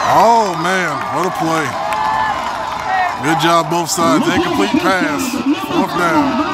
Oh, man, what a play. Good job both sides. Incomplete pass. 4th down.